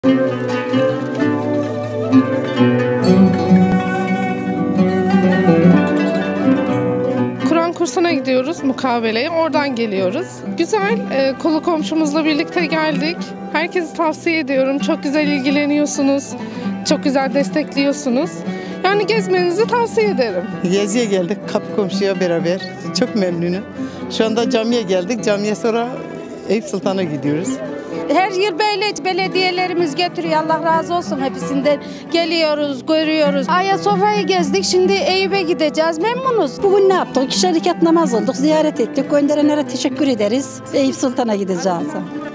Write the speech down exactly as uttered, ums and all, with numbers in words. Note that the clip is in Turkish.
Kur'an kursuna gidiyoruz, mukabeleye. Oradan geliyoruz. Güzel, e, kolu komşumuzla birlikte geldik. Herkese tavsiye ediyorum. Çok güzel ilgileniyorsunuz. Çok güzel destekliyorsunuz. Yani gezmenizi tavsiye ederim. Geziye geldik kapı komşuya beraber. Çok memnunum. Şu anda camiye geldik. Camiye sonra Eyüp Sultan'a gidiyoruz. Her yıl böyle belediyelerimiz getiriyor. Allah razı olsun hepsinden. Geliyoruz, görüyoruz. Ayasofya'yı gezdik. Şimdi Eyüp'e gideceğiz. Memnunuz. Bugün ne yaptık? İki rekat namaz olduk. Ziyaret ettik. Gönderenlere teşekkür ederiz. Eyüp Sultan'a gideceğiz.